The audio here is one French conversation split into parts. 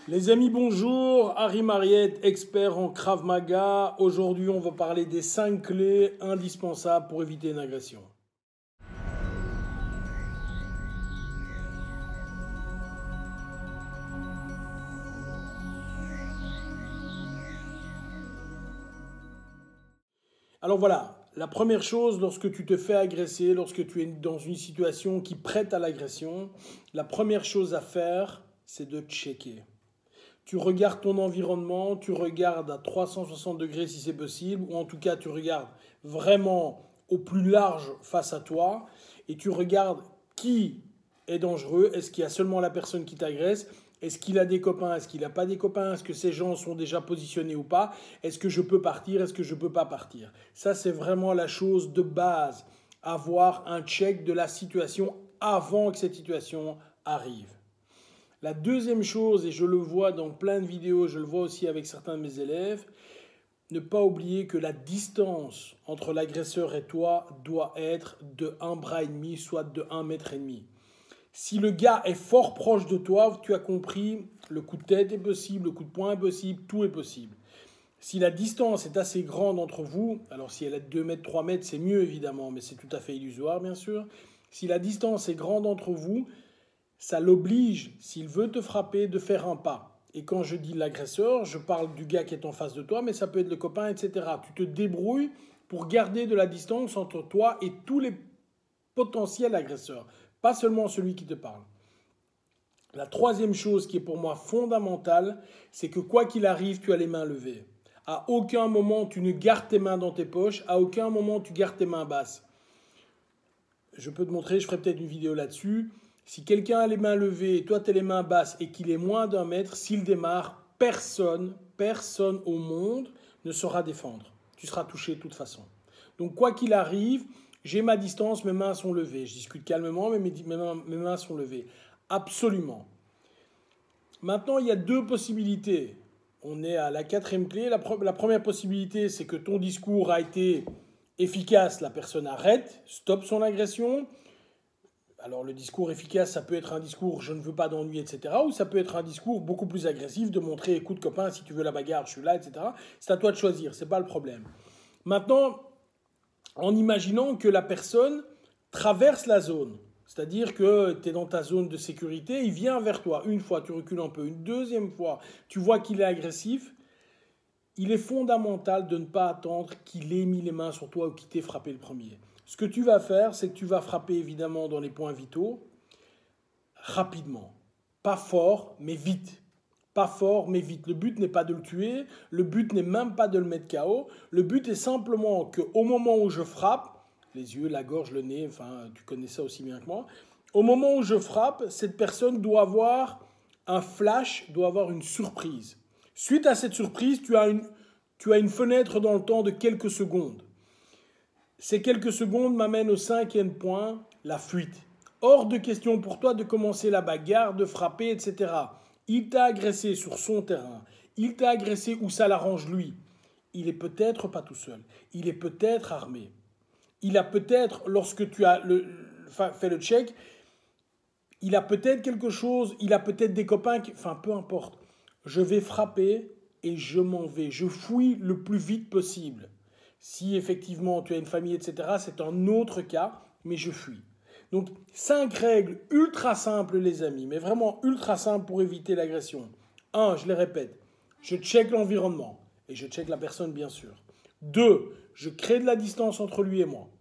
Les amis, bonjour. Harry Mariette, expert en Krav Maga. Aujourd'hui, on va parler des 5 clés indispensables pour éviter une agression. Alors voilà, la première chose, lorsque tu te fais agresser, lorsque tu es dans une situation qui prête à l'agression, la première chose à faire, c'est de checker. Tu regardes ton environnement, tu regardes à 360 degrés si c'est possible, ou en tout cas tu regardes vraiment au plus large face à toi, et tu regardes qui est dangereux. Est-ce qu'il y a seulement la personne qui t'agresse? Est-ce qu'il a des copains? Est-ce qu'il n'a pas des copains? Est-ce que ces gens sont déjà positionnés ou pas? Est-ce que je peux partir? Est-ce que je ne peux pas partir? Ça, c'est vraiment la chose de base. Avoir un check de la situation avant que cette situation arrive. La deuxième chose, et je le vois dans plein de vidéos, je le vois aussi avec certains de mes élèves, ne pas oublier que la distance entre l'agresseur et toi doit être de 1 bras et demi, soit de 1 mètre et demi. Si le gars est fort proche de toi, tu as compris, le coup de tête est possible, le coup de poing est possible, tout est possible. Si la distance est assez grande entre vous, alors si elle est de 2 mètres, 3 mètres, c'est mieux évidemment, mais c'est tout à fait illusoire bien sûr. Si la distance est grande entre vous, ça l'oblige, s'il veut te frapper, de faire un pas. Et quand je dis l'agresseur, je parle du gars qui est en face de toi, mais ça peut être le copain, etc. Tu te débrouilles pour garder de la distance entre toi et tous les potentiels agresseurs, pas seulement celui qui te parle. La troisième chose qui est pour moi fondamentale, c'est que quoi qu'il arrive, tu as les mains levées. À aucun moment, tu ne gardes tes mains dans tes poches, à aucun moment, tu gardes tes mains basses. Je peux te montrer, je ferai peut-être une vidéo là-dessus. Si quelqu'un a les mains levées et toi tu as les mains basses et qu'il est moins d'1 mètre, s'il démarre, personne au monde ne saura défendre. Tu seras touché de toute façon. Donc quoi qu'il arrive, j'ai ma distance, mes mains sont levées. Je discute calmement, mais mes mains sont levées. Absolument. Maintenant, il y a deux possibilités. On est à la 4e clé. La première possibilité, c'est que ton discours a été efficace. La personne arrête, stoppe son agression. Alors le discours efficace, ça peut être un discours « je ne veux pas d'ennui », etc. Ou ça peut être un discours beaucoup plus agressif de montrer « écoute copain, si tu veux la bagarre, je suis là », etc. C'est à toi de choisir, ce n'est pas le problème. Maintenant, en imaginant que la personne traverse la zone, c'est-à-dire que tu es dans ta zone de sécurité, il vient vers toi. Une fois, tu recules un peu. Une deuxième fois, tu vois qu'il est agressif. Il est fondamental de ne pas attendre qu'il ait mis les mains sur toi ou qu'il t'ait frappé le premier. Ce que tu vas faire, c'est que tu vas frapper évidemment dans les points vitaux, rapidement. Pas fort, mais vite. Pas fort, mais vite. Le but n'est pas de le tuer, le but n'est même pas de le mettre KO. Le but est simplement qu'au moment où je frappe, les yeux, la gorge, le nez, enfin, tu connais ça aussi bien que moi, au moment où je frappe, cette personne doit avoir un flash, doit avoir une surprise. Suite à cette surprise, tu as une fenêtre dans le temps de quelques secondes. Ces quelques secondes m'amènent au 5e point, la fuite. Hors de question pour toi de commencer la bagarre, de frapper, etc. Il t'a agressé sur son terrain. Il t'a agressé où ça l'arrange lui. Il est peut-être pas tout seul. Il est peut-être armé. Il a peut-être, lorsque tu as fait le check, il a peut-être quelque chose, il a peut-être des copains, enfin peu importe. Je vais frapper et je m'en vais. Je fouille le plus vite possible. Si effectivement tu as une famille, etc., c'est un autre cas, mais je fuis. Donc 5 règles ultra simples les amis, mais vraiment ultra simples pour éviter l'agression. 1, je les répète, je check l'environnement et je check la personne bien sûr. 2, je crée de la distance entre lui et moi.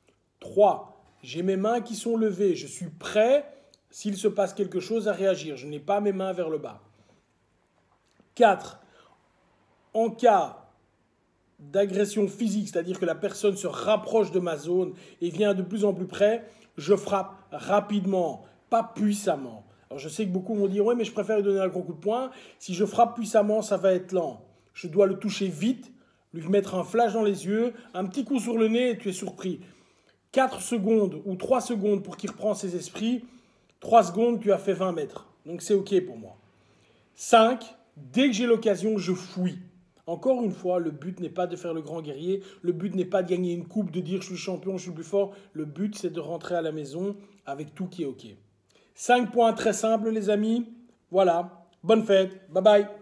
3, j'ai mes mains qui sont levées, je suis prêt s'il se passe quelque chose à réagir, je n'ai pas mes mains vers le bas. 4, en cas d'agression physique, c'est-à-dire que la personne se rapproche de ma zone et vient de plus en plus près, je frappe rapidement, pas puissamment. Alors je sais que beaucoup vont dire « ouais, mais je préfère lui donner un gros coup de poing. Si je frappe puissamment, ça va être lent. Je dois le toucher vite, lui mettre un flash dans les yeux, un petit coup sur le nez et tu es surpris. 4 secondes ou 3 secondes pour qu'il reprenne ses esprits, 3 secondes, tu as fait 20 mètres. Donc c'est OK pour moi. 5, dès que j'ai l'occasion, je fouille. Encore une fois, le but n'est pas de faire le grand guerrier, le but n'est pas de gagner une coupe, de dire je suis champion, je suis plus fort. Le but, c'est de rentrer à la maison avec tout qui est OK. 5 points très simples, les amis. Voilà, Bonne fête. Bye bye.